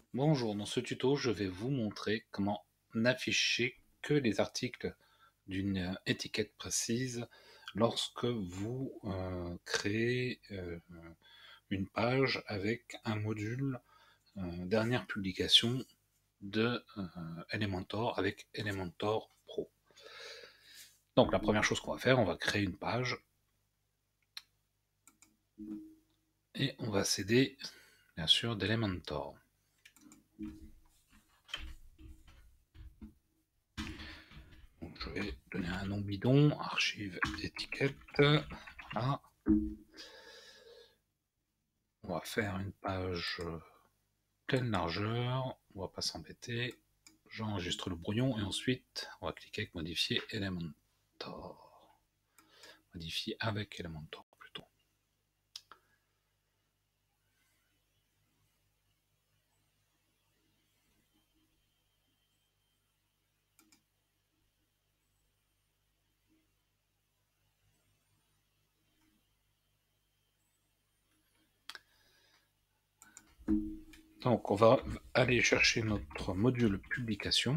Bonjour, dans ce tuto, je vais vous montrer comment n'afficher que les articles d'une étiquette précise lorsque vous créez une page avec un module dernière publication de Elementor avec Elementor Pro. Donc la première chose qu'on va faire, on va créer une page et on va s'aider bien sûr d'Elementor. Donc, je vais donner un nom bidon, archive étiquette, voilà. On va faire une page pleine largeur, on va pas s'embêter. J'enregistre le brouillon et ensuite on va cliquer avec modifier Elementor. Modifier avec Elementor plutôt. Donc on va aller chercher notre module publication.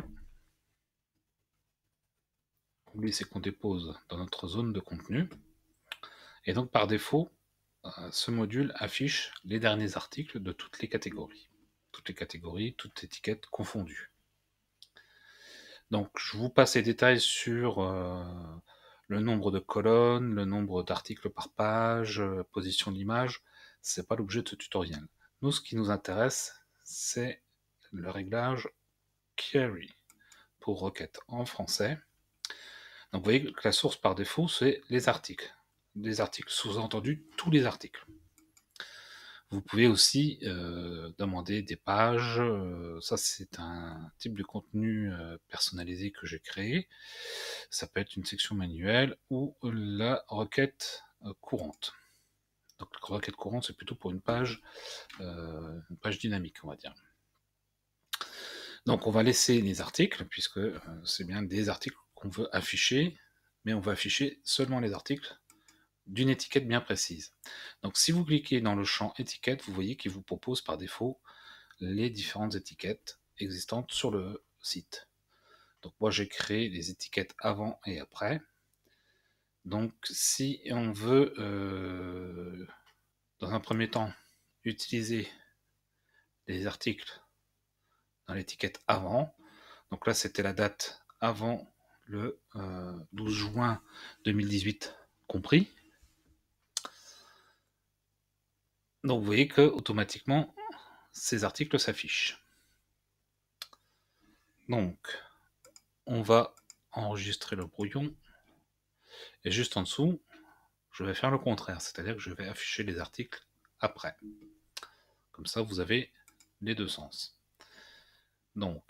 L'idée c'est qu'on dépose dans notre zone de contenu. Et donc par défaut, ce module affiche les derniers articles de toutes les catégories. Toutes les catégories, toutes étiquettes confondues. Donc je vous passe les détails sur le nombre de colonnes, le nombre d'articles par page, position de l'image. C'est pas l'objet de ce tutoriel. Nous, ce qui nous intéresse, c'est le réglage query pour requête en français. Donc vous voyez que la source par défaut, c'est les articles. Les articles, sous-entendu tous les articles. Vous pouvez aussi demander des pages, ça c'est un type de contenu personnalisé que j'ai créé. Ça peut être une section manuelle ou la requête courante. Donc la requête courante c'est plutôt pour une page dynamique, on va dire. Donc on va laisser les articles, puisque c'est bien des articles qu'on veut afficher, mais on va afficher seulement les articles d'une étiquette bien précise. Donc si vous cliquez dans le champ étiquette, vous voyez qu'il vous propose par défaut les différentes étiquettes existantes sur le site. Donc moi j'ai créé les étiquettes avant et après. Donc si on veut dans un premier temps utiliser les articles dans l'étiquette avant, donc là c'était la date avant le 12 juin 2018 compris. Donc vous voyez que automatiquement ces articles s'affichent. Donc on va enregistrer le brouillon et juste en dessous je vais faire le contraire, c'est-à-dire que je vais afficher les articles après. Comme ça vous avez les deux sens. Donc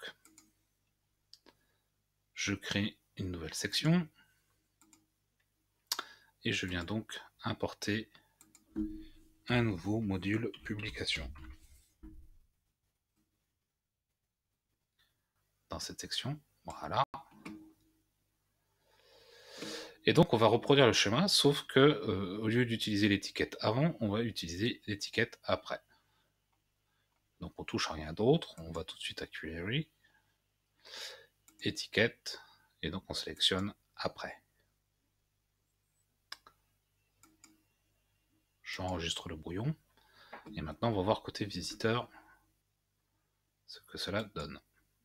je crée une nouvelle section et je viens donc importer un nouveau module publication. Dans cette section, voilà. Et donc on va reproduire le schéma, sauf que au lieu d'utiliser l'étiquette avant, on va utiliser l'étiquette après. Donc on touche à rien d'autre, on va tout de suite à Query, étiquette, et donc on sélectionne après. J'enregistre le brouillon, et maintenant on va voir côté visiteur ce que cela donne.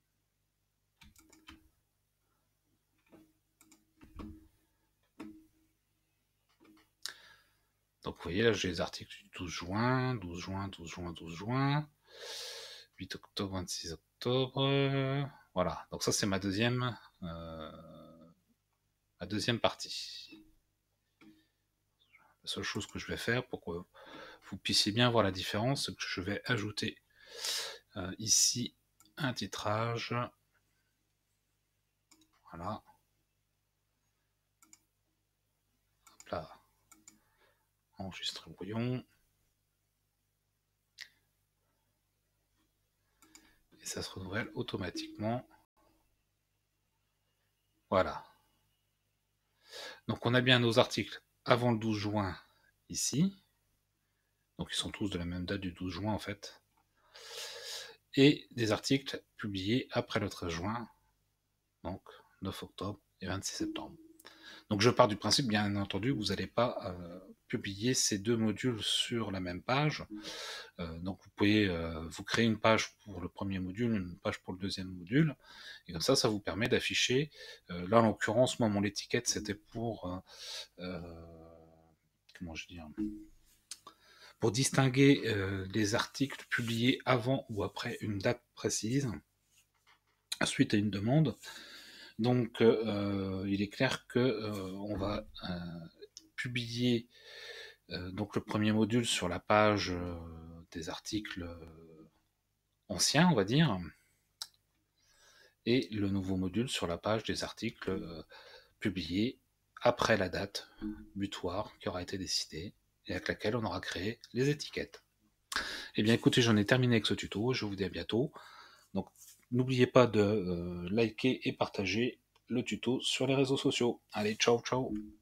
Donc vous voyez là j'ai les articles du 12 juin, 12 juin, 12 juin, 12 juin, 8 octobre, 26 octobre, voilà. Donc ça c'est ma deuxième partie. La seule chose que je vais faire pour que vous puissiez bien voir la différence, c'est que je vais ajouter ici un titrage. Voilà. Hop là. Enregistrer brouillon. Et ça se renouvelle automatiquement. Voilà. Donc on a bien nos articles avant le 12 juin ici. Donc ils sont tous de la même date du 12 juin en fait. et des articles publiés après le 13 juin, donc 9 octobre et 26 septembre. Donc je pars du principe, bien entendu, que vous n'allez pas publier ces deux modules sur la même page. Donc vous pouvez vous créer une page pour le premier module, une page pour le deuxième module, et comme ça vous permet d'afficher, là en l'occurrence, moi mon étiquette c'était pour, comment je dis, pour distinguer les articles publiés avant ou après une date précise, suite à une demande. Donc il est clair que on va publier donc le premier module sur la page des articles anciens, on va dire, et le nouveau module sur la page des articles publiés après la date butoir qui aura été décidée et avec laquelle on aura créé les étiquettes. Eh bien écoutez, j'en ai terminé avec ce tuto, je vous dis à bientôt. Donc n'oubliez pas de liker et partager le tuto sur les réseaux sociaux. Allez, ciao ciao.